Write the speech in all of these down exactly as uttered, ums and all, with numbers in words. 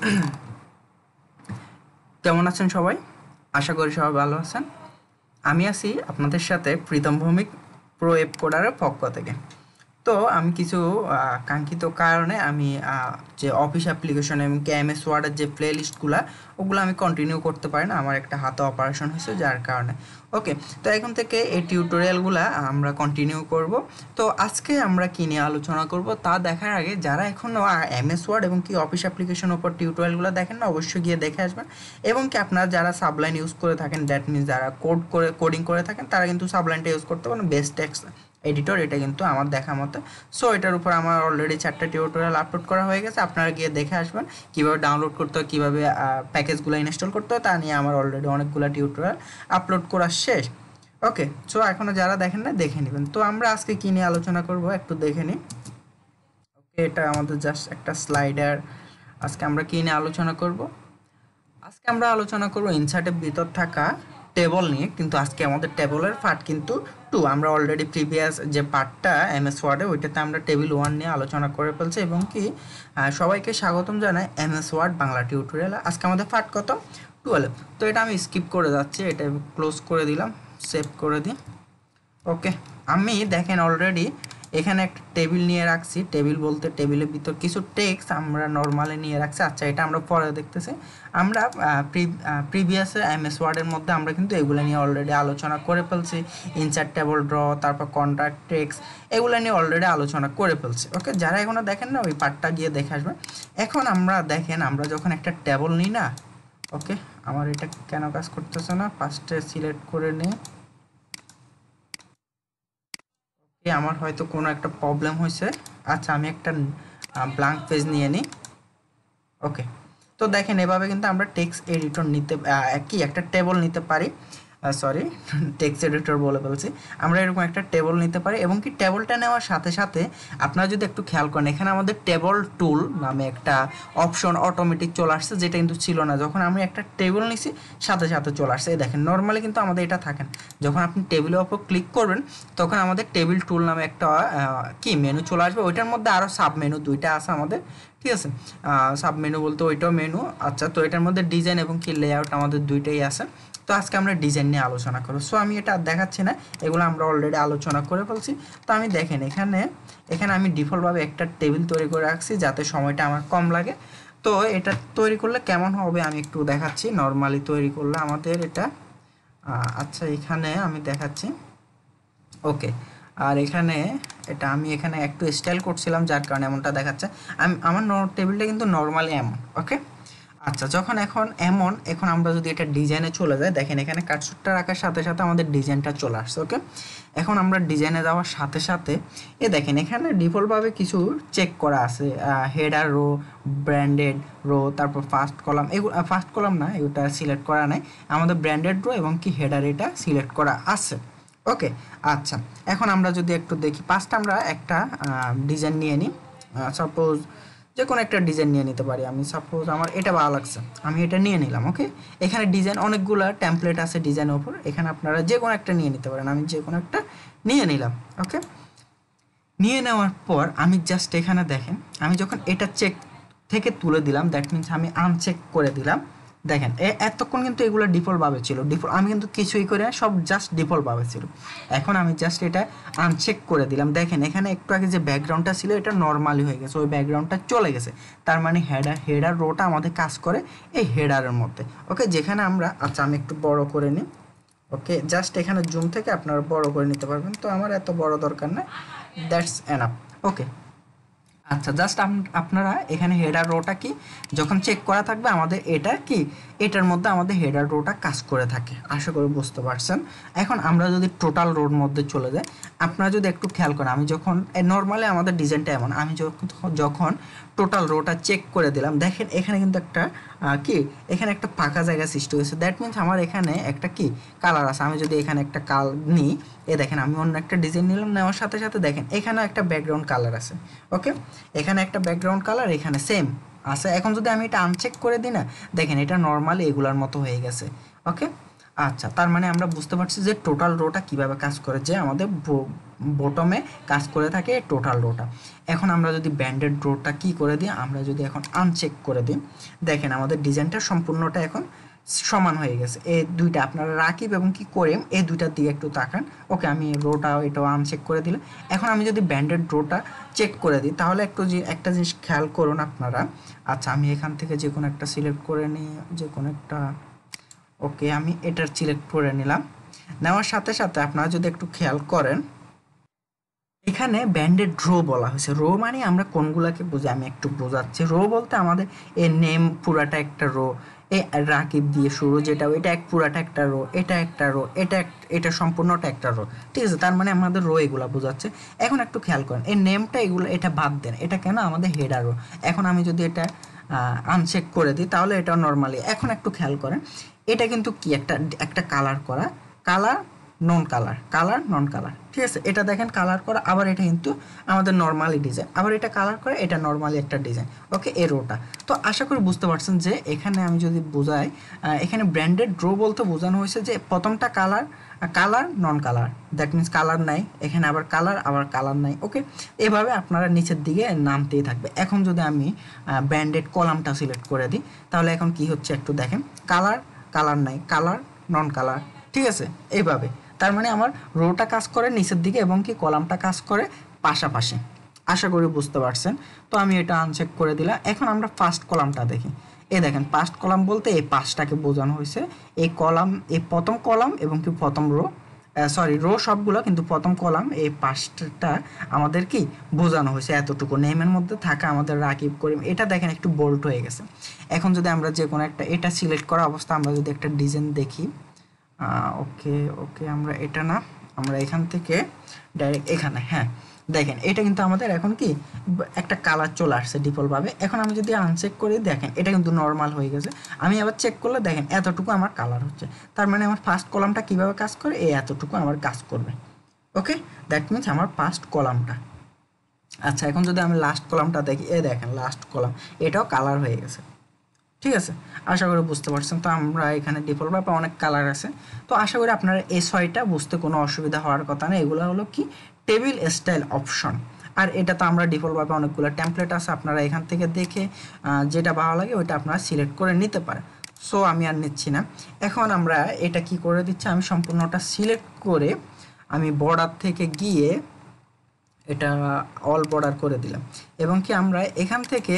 কেমন আছেন সবাই? আশা করি সবাই ভালো আছেন। আমি আছি আপনাদের সাথে প্রীতম ভৌমিক প্রোয়েব কোডারের পক্ষ থেকে। তো আমি কিছু আহ, কাঙ্ক্ষিত কারণে আমি আহ, যে অফিস অ্যাপ্লিকেশন এবং এমএস ওয়ার্ডের যে প্লে লিস্টগুলো ওগুলো আমি কন্টিনিউ করতে পারি না, আমার একটা হাতে অপারেশন হয়েছে যার কারণে। ওকে, তো এখন থেকে এই টিউটোরিয়ালগুলো আমরা কন্টিনিউ করব। তো আজকে আমরা কী নিয়ে আলোচনা করব তা দেখার আগে যারা এখনও এমএস ওয়ার্ড এবং কি অফিস অ্যাপ্লিকেশন ওপর টিউটোরিয়ালগুলো দেখেন না, অবশ্যই গিয়ে দেখে আসবেন। এবং কি আপনারা যারা সাবলাইন ইউজ করে থাকেন, দ্যাট মিনস যারা কোড করে কোডিং করে থাকেন, তারা কিন্তু সাবলাইনটা ইউজ করতে পারেন। বেস্ট টেক্সট এডিটর এটা কিন্তু আমার দেখা মতো। সো এটার উপর আমার অলরেডি চারটা টিউটোরিয়াল আপলোড করা হয়ে গেছে, আপনারা গিয়ে দেখে আসবেন কীভাবে ডাউনলোড করতে হয়, কীভাবে প্যাকেজগুলো ইনস্টল করতে হয়, তা নিয়ে আমার অলরেডি অনেকগুলো টিউটোরিয়াল আপলোড করা শেষ। ওকে, সো এখনও যারা দেখেন না দেখে নেবেন। তো আমরা আজকে কী নিয়ে আলোচনা করব একটু দেখে নিই। ওকে, এটা আমাদের জাস্ট একটা স্লাইডার। আজকে আমরা কী নিয়ে আলোচনা করব? আজকে আমরা আলোচনা করব ইনসার্টের ভিতর থাকা টেবল নিয়ে। কিন্তু আজকে আমাদের টেবলের পার্ট কিন্তু টু। আমরা অলরেডি প্রিভিয়াস যে পার্টটা এমএস ওয়ার্ডে ওইটাতে আমরা টেবিল ওয়ান নিয়ে আলোচনা করে ফেলছি। এবং কি সবাইকে স্বাগতম জানাই এমএস ওয়ার্ড বাংলা টিউটোরিয়াল। আজকে আমাদের পার্ট কত? টুয়েলভ। তো এটা আমি স্কিপ করে যাচ্ছি, এটা ক্লোজ করে দিলাম, সেভ করে দিই। ওকে, আমি দেখেন অলরেডি এখানে একটা টেবিল নিয়ে রাখছি। টেবিল বলতে টেবিলের ভিতর কিছু টেক্সট আমরা নর্মালি নিয়ে রাখছি। আচ্ছা, এটা আমরা পরে দেখতেছি। আমরা প্রিভিয়াস এমএস ওয়ার্ডের মধ্যে আমরা কিন্তু এগুলো নিয়ে অলরেডি আলোচনা করে ফেলছি। ইনসার্ট টেবল, ড্র, তারপর কন্ট্রাক্ট টেক্সট, এগুলো নিয়ে অলরেডি আলোচনা করে ফেলছি। ওকে, যারা এখনও দেখেন না ওই পার্টটা গিয়ে দেখে আসবেন। এখন আমরা দেখেন আমরা যখন একটা টেবল নিই না, ওকে, আমার এটা কেন কাজ করতেছে না, ফার্স্টে সিলেক্ট করে নিই। আমার হয়তো কোনো একটা প্রবলেম হয়েছে। আচ্ছা, আমি একটা ব্ল্যাঙ্ক পেজ নিয়ে নিই। ওকে, তো দেখেন এভাবে কিন্তু আমরা টেক্সট এডিটর নিতে কি একটা টেবল নিতে পারি। সরি, টেক্সট এডিটর বলে বলছি। আমরা এরকম একটা টেবল নিতে পারি। এবং কি টেবলটা নেওয়ার সাথে সাথে আপনারা যদি একটু খেয়াল করেন, এখানে আমাদের টেবল টুল নামে একটা অপশন অটোমেটিক চলে আসছে, যেটা কিন্তু ছিল না। যখন আমি একটা টেবল নিছি সাথে সাথে চলে আসছে। এই দেখেন নর্মালি কিন্তু আমাদের এটা থাকেন। যখন আপনি টেবিলের ওপর ক্লিক করবেন তখন আমাদের টেবিল টুল নামে একটা কি মেনু চলে আসবে। ওইটার মধ্যে আরও সাব মেনু দুইটা আছে আমাদের, ঠিক আছে। সাব মেনু বলতে ওইটাও মেনু। আচ্ছা, তো এটার মধ্যে ডিজাইন এবং কি লেআউট আমাদের দুইটাই আছে। তো আজকে আমরা ডিজাইন নিয়ে আলোচনা করব। সো আমি এটা দেখাচ্ছি না, এগুলো আমরা অলরেডি আলোচনা করে ফেলছি। তো আমি দেখেন এখানে এখানে আমি ডিফল্টভাবে একটা টেবিল তৈরি করে রাখছি যাতে সময়টা আমার কম লাগে। তো এটা তৈরি করলে কেমন হবে আমি একটু দেখাচ্ছি। নর্মালি তৈরি করলে আমাদের এটা আচ্ছা এখানে আমি দেখাচ্ছি। ওকে, আর এখানে এটা আমি এখানে একটু স্টাইল করছিলাম যার কারণে এমনটা দেখাচ্ছে। আমি আমার টেবিলটা কিন্তু নর্মালি এমন। ওকে, আচ্ছা, যখন এখন এমন, এখন আমরা যদি এটা ডিজাইনে চলে যাই, দেখেন এখানে কাটসুটটা রাখার সাথে সাথে আমাদের ডিজাইনটা চলে আসছে। ওকে, এখন আমরা ডিজাইনে যাওয়ার সাথে সাথে এ দেখেন এখানে ডিফল্টভাবে কিছু চেক করা আছে। হেডার রো, ব্র্যান্ডেড রো, তারপর ফার্স্ট কলাম, এগুলো ফার্স্ট কলাম না, এগুলো সিলেক্ট করা নাই। আমাদের ব্র্যান্ডেড রো এবং কি হেডার এটা সিলেক্ট করা আছে। ওকে, আচ্ছা, এখন আমরা যদি একটু দেখি, পাঁচটা আমরা একটা ডিজাইন নিয়ে নিই। সাপোজ যে কোনো একটা ডিজাইন নিয়ে নিতে পারি। আমি সাপোজ আমার এটা ভালো লাগছে, আমি এটা নিয়ে নিলাম। ওকে, এখানে ডিজাইন অনেকগুলো টেমপ্লেট আছে ডিজাইনের ওপর, এখানে আপনারা যে কোনো একটা নিয়ে নিতে পারেন। আমি যে কোনো একটা নিয়ে নিলাম। ওকে, নিয়ে নেওয়ার পর আমি জাস্ট এখানে দেখেন আমি যখন এটা চেক থেকে তুলে দিলাম, দ্যাট মিনস আমি আনচেক করে দিলাম। দেখেন এতক্ষণ কিন্তু এগুলো ডিফল্টভাবে ছিল, ডিফল্ট আমি কিন্তু কিছুই করে সব জাস্ট ডিফল্টভাবে ছিল। এখন আমি জাস্ট এটা আনচেক করে দিলাম। দেখেন এখানে একটু আগে যে ব্যাকগ্রাউন্ডটা ছিল এটা নর্মালি হয়ে গেছে, ওই ব্যাকগ্রাউন্ডটা চলে গেছে। তার মানে হেডার হেডার রোটা আমাদের কাজ করে এই হেডারের মধ্যে। ওকে, যেখানে আমরা আচ্ছা আমি একটু বড় করে নিই। ওকে, জাস্ট এখানে জুম থেকে আপনারা বড় করে নিতে পারবেন, তো আমার এত বড় দরকার না, দ্যাটস এনাফ। ওকে, আচ্ছা, জাস্ট আপনারা এখানে হেডার রোটা কি যখন চেক করা থাকবে আমাদের এটা কি এটার মধ্যে আমাদের হেডার রোটা কাজ করে থাকে। আশা করি বুঝতে পারছেন। এখন আমরা যদি টোটাল রোর মধ্যে চলে যাই, আপনারা যদি একটু খেয়াল করেন, আমি যখন নর্মালি আমাদের ডিজাইনটা এমন, আমি যখন যখন টোটাল রোটা চেক করে দিলাম, দেখেন এখানে কিন্তু একটা কি এখানে একটা ফাঁকা জায়গা সৃষ্টি হয়েছে। দ্যাট মিনস আমার এখানে একটা কি কালার আছে। আমি যদি এখানে একটা কাল নিই, এ দেখেন আমি অন্য একটা ডিজাইন নিলাম, নেওয়ার সাথে সাথে দেখেন এখানে একটা ব্যাকগ্রাউন্ড কালার আছে। ওকে, এখানে একটা ব্যাকগ্রাউন্ড কালার এখানে সেম আছে। এখন যদি আমি এটা আনচেক করে দিই না, দেখেন এটা নর্মালি এগুলার মতো হয়ে গেছে। ওকে, আচ্ছা, তার মানে আমরা বুঝতে পারছি যে টোটাল রোটা কিভাবে কাজ করে, যে আমাদের বটমে কাজ করে থাকে টোটাল রোটা। এখন আমরা যদি ব্যান্ডেড রোটা কি করে দিই, আমরা যদি এখন আনচেক করে দিই, দেখেন আমাদের ডিজাইনটা সম্পূর্ণটা এখন সমান হয়ে গেছে। এই দুইটা আপনারা রাকিব এবং কি করেম এই দুইটার দিকে একটু তাকান। ওকে, আমি রোটা এটাও আনচেক করে দিলাম। এখন আমি যদি ব্যান্ডেড রোটা চেক করে দিই, তাহলে একটু যে একটা জিনিস খেয়াল করুন আপনারা। আচ্ছা, আমি এখান থেকে যে কোনো একটা সিলেক্ট করে নিই, যে কোনো একটা, ওকে আমি এটার সিলেক্ট করে নিলাম। নেওয়ার সাথে সাথে আপনারা যদি একটু খেয়াল করেন, এখানে ব্যান্ডেড রো বলা হয়েছে। রো মানে আমরা কোনগুলাকে বুঝি আমি একটু বোঝাচ্ছি। রো বলতে আমাদের এর নেম পুরাটা একটা রো, এ রাকিব দিয়ে শুরু যেটা, এটা এক পুরাটা একটা রো, এটা একটা রো, এটা এটা সম্পূর্ণটা একটা রো, ঠিক আছে। তার মানে আমাদের রো এগুলা বোঝাচ্ছে। এখন একটু খেয়াল করেন এই নেমটা, এগুলো এটা বাদ দেন, এটা কেন আমাদের হেডার রো। এখন আমি যদি এটা আনচেক করে দিই তাহলে এটা নর্মালি। এখন একটু খেয়াল করেন, এটা কিন্তু কি একটা একটা কালার করা, colour non colour, colour non colour, ঠিক আছে। এটা দেখেন কালার করা, আবার এটা কিন্তু আমাদের নর্মালি ডিজাইন, আবার এটা কালার করে, এটা নর্মালি একটা ডিজাইন। ওকে, এ রোটা তো আশা করি বুঝতে পারছেন যে এখানে আমি যদি বোঝাই, এখানে ব্র্যান্ডেড রো বলতে বোঝানো হয়েছে যে প্রথমটা colour, colour non colour, that means colour নাই, এখানে আবার কালার, আবার কালার নাই। ওকে, এভাবে আপনারা নিচের দিকে নামতেই থাকবে। এখন যদি আমি ব্র্যান্ডেড কলামটা সিলেক্ট করে দিই, তাহলে এখন কি হচ্ছে একটু দেখেন, কালার, কালার নাই, কালার নন কালার, ঠিক আছে। এইভাবে তার মানে আমার রোটা কাজ করে নিচের দিকে এবং কি কলামটা কাজ করে পাশাপাশি। আশা করি বুঝতে পারছেন। তো আমি এটা আনচেক করে দিলাম। এখন আমরা ফার্স্ট কলামটা দেখি। এই দেখেন ফার্স্ট কলাম বলতে এই পাঁচটাকে বোঝানো হয়েছে। এই কলাম, এই প্রথম কলাম এবং কি প্রথম রো, সরি রো সবগুলো, কিন্তু প্রথম কলাম এই পাঁচটা আমাদের কি বোঝানো হয়েছে। এতটুকু নেমের মধ্যে থাকা আমাদের রাকিব করিম, এটা দেখেন একটু বোল্ড হয়ে গেছে। এখন যদি আমরা যে কোনো একটা, এটা সিলেক্ট করা অবস্থা আমরা যদি একটা ডিজাইন দেখি, ওকে ওকে আমরা এটা না, আমরা এখান থেকে ডাইরেক্ট এখানে, হ্যাঁ দেখেন এটা কিন্তু আমাদের এখন কি একটা কালার চলে আসছে ডিফল্টভাবে। এখন আমি যদি আনচেক করি, দেখেন এটা কিন্তু নর্মাল হয়ে গেছে। আমি আবার চেক করলে দেখেন এতটুকু আমার কালার হচ্ছে। তার মানে আমার ফার্স্ট কলামটা কীভাবে কাজ করে, এই এতটুকু আমার কাজ করবে। ওকে, দ্যাট মিনস আমার ফার্স্ট কলামটা। আচ্ছা, এখন যদি আমি লাস্ট কলামটা দেখি, এ দেখেন লাস্ট কলাম এটাও কালার হয়ে গেছে, ঠিক আছে। আশা করি বুঝতে পারছেন। তো আমরা এখানে ডিফল্টভাবে অনেক কালার আছে। তো আশা করি আপনারা এই ছয়টা বুঝতে কোনো অসুবিধা হওয়ার কথা নেই। এগুলো হলো কি টেবিল স্টাইল অপশন। আর এটা তো আমরা ডিফল্টভাবে অনেকগুলো টেমপ্লেট আছে, আপনারা এখান থেকে দেখে যেটা ভালো লাগে ওইটা আপনারা সিলেক্ট করে নিতে পারেন। সো আমি আর নিচ্ছি না। এখন আমরা এটা কি করে দিচ্ছি, আমি সম্পূর্ণটা সিলেক্ট করে আমি বর্ডার থেকে গিয়ে এটা অল বর্ডার করে দিলাম। এবং কি আমরা এখান থেকে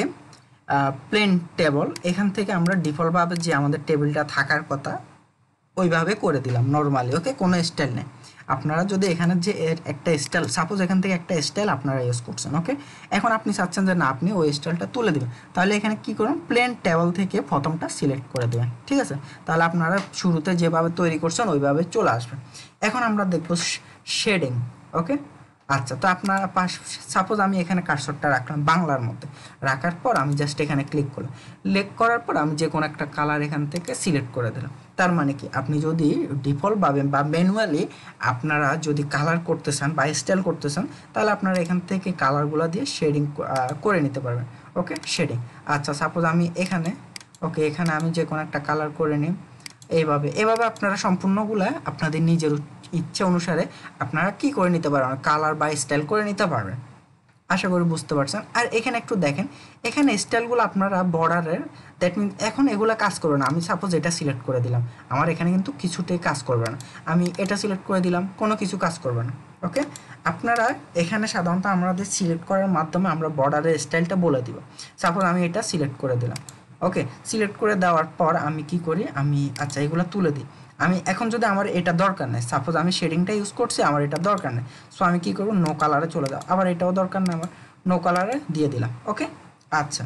প্লেন টেবল, এখান থেকে আমরা ডিফল্টভাবে যে আমাদের টেবিলটা থাকার কথা ওইভাবে করে দিলাম নর্মালি। ওকে, কোনো স্টাইল নেই। আপনারা যদি এখানে যে একটা স্টাইল, সাপোজ এখান থেকে একটা স্টাইল আপনারা ইউজ করছেন, ওকে, এখন আপনি চাচ্ছেন যে না আপনি ওই স্টাইলটা তুলে দেবেন, তাহলে এখানে কি করুন, প্লেন টেবল থেকে প্রথমটা সিলেক্ট করে দেবেন, ঠিক আছে। তাহলে আপনারা শুরুতে যেভাবে তৈরি করছেন ওইভাবে চলে আসবেন। এখন আমরা দেখব শেডিং। ওকে, আচ্ছা, তো আপনার পাশ, সাপোজ আমি এখানে কার্সরটা রাখলাম বাংলার মধ্যে, রাখার পর আমি জাস্ট এখানে ক্লিক করলাম। ক্লিক করার পর আমি যে কোনো একটা কালার এখান থেকে সিলেক্ট করে দিলাম। তার মানে কি আপনি যদি ডিফল্টভাবে বা ম্যানুয়ালি আপনারা যদি কালার করতে চান বা স্টাইল করতে চান, তাহলে আপনারা এখান থেকে কালারগুলো দিয়ে শেডিং করে নিতে পারবেন। ওকে, শেডিং। আচ্ছা, সাপোজ আমি এখানে, ওকে এখানে আমি যে কোনো একটা কালার করে নিই। এইভাবে এভাবে আপনারা সম্পূর্ণগুলা আপনাদের নিজের ইচ্ছা অনুসারে আপনারা কি করে নিতে পারবেন, কালার বা স্টাইল করে নিতে পারবেন। আশা করি বুঝতে পারছেন। আর এখানে একটু দেখেন, এখানে স্টাইলগুলো আপনারা বর্ডারের, দ্যাট মিন এখন এগুলো কাজ করবে না। আমি সাপোজ এটা সিলেক্ট করে দিলাম, আমার এখানে কিন্তু কিছুতেই কাজ করবে না। আমি এটা সিলেক্ট করে দিলাম, কোনো কিছু কাজ করবে না। ওকে, আপনারা এখানে সাধারণত আমাদের সিলেক্ট করার মাধ্যমে আমরা বর্ডারের স্টাইলটা বলে দিব। সাপোজ আমি এটা সিলেক্ট করে দিলাম। ওকে, সিলেক্ট করে দেওয়ার পর আমি কি করি, আমি আচ্ছা এগুলো তুলে দিই। আমি এখন যদি আমার এটা দরকার নেই, সাপোজ আমি শেডিংটা ইউজ করছি, আমার এটা দরকার নেই, সো আমি কি করব, নো কালারে চলে যাও। আবার এটাও দরকার নেই আমার, নো কালারে দিয়ে দিলাম। ওকে, আচ্ছা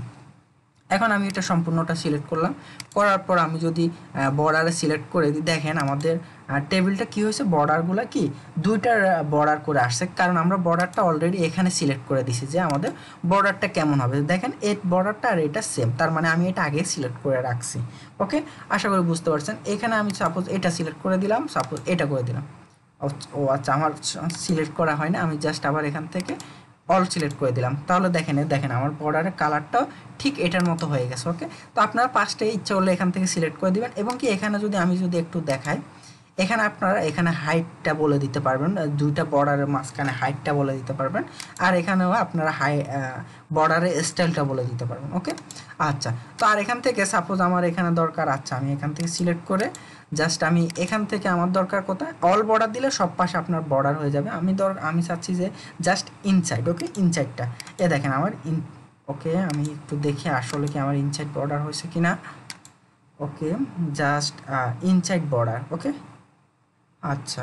এখন আমি এটা সম্পূর্ণটা সিলেক্ট করলাম। করার পর আমি যদি বর্ডারে সিলেক্ট করে দিই, দেখেন আমাদের টেবিলটা কি হয়েছে, বর্ডারগুলো কি দুইটার বর্ডার করে আসছে, কারণ আমরা বর্ডারটা অলরেডি এখানে সিলেক্ট করে দিছি যে আমাদের বর্ডারটা কেমন হবে। দেখেন এই বর্ডারটা আর এটা সেম, তার মানে আমি এটা আগে সিলেক্ট করে রাখছি। ওকে, আশা করি বুঝতে পারছেন। এখানে আমি সাপোজ এটা সিলেক্ট করে দিলাম, সাপোজ এটা করে দিলাম। ও আচ্ছা, আমার সিলেক্ট করা হয় না, আমি জাস্ট আবার এখান থেকে অল সিলেক্ট করে দিলাম। তাহলে দেখেন দেখেন আমার বর্ডারের কালারটাও ঠিক এটার মতো হয়ে গেছে। ওকে, তো আপনারা পাঁচটাই ইচ্ছা করলে এখান থেকে সিলেক্ট করে দিবেন। এবং কি এখানে যদি আমি যদি একটু দেখাই, এখানে আপনারা এখানে হাইটটা বলে দিতে পারবেন, দুইটা বর্ডারের মাঝখানে হাইটটা বলে দিতে পারবেন, আর এখানেও আপনারা হাই বর্ডারের স্টাইলটা বলে দিতে পারবেন। ওকে, আচ্ছা। তো আর এখান থেকে সাপোজ আমার এখানে দরকার, আচ্ছা আমি এখান থেকে সিলেক্ট করে জাস্ট আমি এখান থেকে আমার দরকার কোথায়, অল বর্ডার দিলে সব পাশে আপনার বর্ডার হয়ে যাবে। আমি দর আমি চাচ্ছি যে জাস্ট ইনসাইড। ওকে, ইনসাইডটা এ দেখেন আমার ইন ওকে, আমি একটু দেখি আসলে কি আমার ইনসাইড বর্ডার হয়েছে কিনা। Okay, just inside border. Okay, আচ্ছা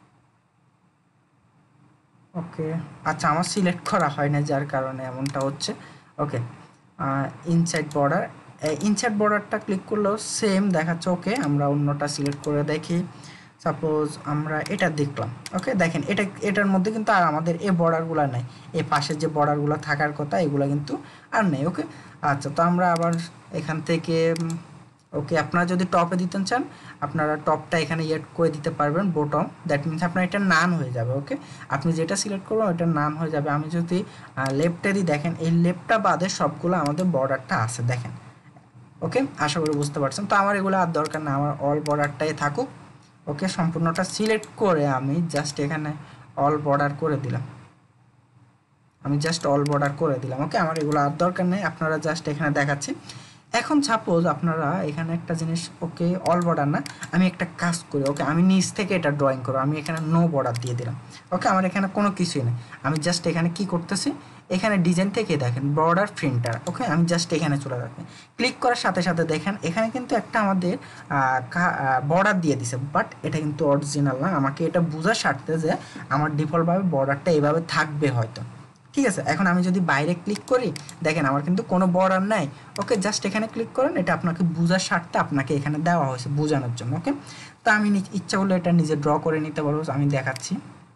ওকে, আচ্ছা আমার সিলেক্ট করা হয় না যার কারণে এমনটা হচ্ছে। ওকে, ইনসাইড বর্ডার, ইনসাইড বর্ডারটা ক্লিক করলেও সেম দেখাচ্ছে। ওকে, আমরা অন্যটা সিলেক্ট করে দেখি, সাপোজ আমরা এটা দেখলাম। ওকে, দেখেন এটা এটার মধ্যে কিন্তু আর আমাদের এই বর্ডারগুলো নেই, এই পাশের যে বর্ডারগুলো থাকার কথা এগুলো কিন্তু আর নেই। ওকে, আচ্ছা তো আমরা আবার এখান থেকে ওকে, আপনারা যদি টপে দিতে চান আপনারা টপটা এখানে ইয়েট করে দিতে পারবেন, বটম, দ্যাট মিনস আপনার এটা নান হয়ে যাবে। ওকে, আপনি যেটা সিলেক্ট করবেন ওইটা নান হয়ে যাবে। আমি যদি লেফটে দিই, দেখেন এই লেফটটা বাদে সবগুলো আমাদের বর্ডারটা আছে, দেখেন। ওকে, আশা করি বুঝতে পারছেন। তো আমার এগুলো আর দরকার না, আমার অল বর্ডারটাই থাকুক। ওকে, সম্পূর্ণটা সিলেক্ট করে আমি জাস্ট এখানে অল বর্ডার করে দিলাম, আমি জাস্ট অল বর্ডার করে দিলাম। ওকে, আমার এগুলো আর দরকার নেই, আপনারা জাস্ট এখানে দেখাচ্ছি। এখন সাপোজ আপনারা এখানে একটা জিনিস, ওকে অল বর্ডার না, আমি একটা কাজ করি। ওকে, আমি নিচ থেকে এটা ড্রয়িং করব, আমি এখানে নো বর্ডার দিয়ে দিলাম। ওকে, আমার এখানে কোনো কিছুই নেই, আমি জাস্ট এখানে কি করতেছি, এখানে ডিজাইন থেকে দেখেন বর্ডার প্রিন্টার। ওকে, আমি জাস্ট এখানে চলে যাচ্ছি, ক্লিক করার সাথে সাথে দেখেন এখানে কিন্তু একটা আমাদের বর্ডার দিয়ে দিছে, বাট এটা কিন্তু অরিজিনাল না। আমাকে এটা বোঝার স্বার্থে যে আমার ডিফল্টভাবে বর্ডারটা এইভাবে থাকবে হয়তো, ঠিক আছে। এখন আমি যদি বাইরে ক্লিক করি, দেখেন আমার কিন্তু কোনো বর্ডার নাই। ওকে, জাস্ট এখানে ক্লিক করেন, এটা আপনাকে বোঝার স্বার্থে আপনাকে এখানে দেওয়া হয়েছে বোঝানোর জন্য। ওকে, তো আমি ইচ্ছা করলে এটা নিজে ড্র করে নিতে পারবো, আমি দেখাচ্ছি।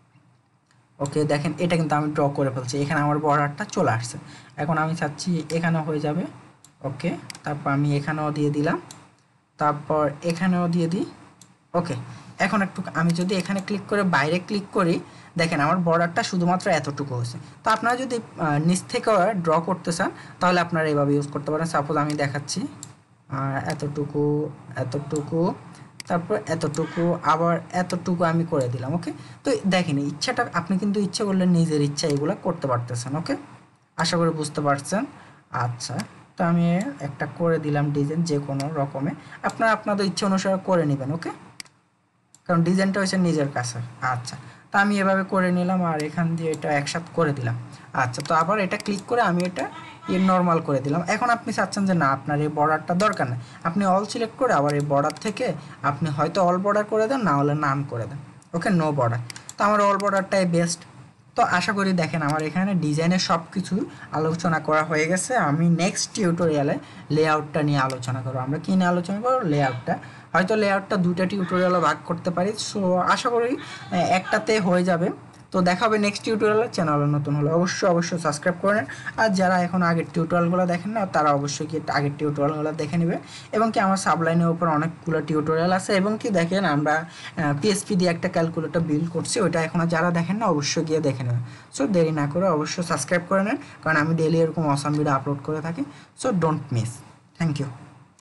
ওকে, দেখেন এটা কিন্তু আমি ড্র করে ফেলছি, এখানে আমার বর্ডারটা চলে আসছে। এখন আমি চাচ্ছি এখানেও হয়ে যাবে। ওকে, তারপর আমি এখানেও দিয়ে দিলাম, তারপর এখানেও দিয়ে দিই। ওকে, এখন একটু আমি যদি এখানে ক্লিক করে বাইরে ক্লিক করি, দেখেন আমার বর্ডারটা শুধুমাত্র এতটুকু হয়েছে। তো আপনারা যদি নিচ থেকে ড্র করতে চান তাহলে আপনারা এইভাবে ইউজ করতে পারেন। সাপোজ আমি দেখাচ্ছি, এতটুকু এতটুকু তারপর এতটুকু আবার এতটুকু আমি করে দিলাম। ওকে, তো দেখেন ইচ্ছাটা আপনি কিন্তু ইচ্ছা করলে নিজের ইচ্ছা এগুলো করতে পারতেছেন। ওকে, আশা করি বুঝতে পারছেন। আচ্ছা, তো আমি একটা করে দিলাম ডিজাইন যে কোনো রকমে, আপনারা আপনাদের ইচ্ছা অনুসারে করে নেবেন। ওকে, কারণ ডিজাইনটা হচ্ছে নিজের কাছে। আচ্ছা, তো আমি এভাবে করে নিলাম আর এখান দিয়ে এটা একসাথে করে দিলাম। আচ্ছা, তো আবার এটা ক্লিক করে আমি এটা নর্মাল করে দিলাম। এখন আপনি চাচ্ছেন যে না আপনার এই বর্ডারটা দরকার নেই, আপনি অল সিলেক্ট করে আবার এই বর্ডার থেকে আপনি হয়তো অল বর্ডার করে দেন, না হলে নান করে দেন। ওকে, নো বর্ডার। তো আমার অল বর্ডারটাই বেস্ট। তো আশা করি দেখেন আমার এখানে ডিজাইনের সব কিছু আলোচনা করা হয়ে গেছে। আমি নেক্সট টিউটোরিয়ালে লেআউটটা নিয়ে আলোচনা করবো। আমরা কী নিয়ে আলোচনা করবো? লেআউটটা। হয়তো লেআউটটা দুইটা টিউটোরিয়ালও ভাগ করতে পারি, সো আশা করি একটাতে হয়ে যাবে। তো দেখা হবে নেক্সট টিউটোরিয়ালে। চ্যানেলে নতুন হলে অবশ্যই অবশ্যই সাবস্ক্রাইব করেন, আর যারা এখন আগের টিউটোরিয়ালগুলো দেখেন না তারা অবশ্যই কি আগের টিউটোরিয়ালগুলো দেখে নেবে। এবং কি আমার সাবলাইনের উপর অনেকগুলো টিউটোরিয়াল আছে, এবং কি দেখেন আমরা পিএসপি দিয়ে একটা ক্যালকুলেটর বিল্ড করছি, ওইটা এখনও যারা দেখেন না অবশ্যই গিয়ে দেখে নেবেন। সো দেরি না করে অবশ্যই সাবস্ক্রাইব করে নেন, কারণ আমি ডেইলি এরকম অসাম ভিডিও আপলোড করে থাকি। So don't miss. Thank you.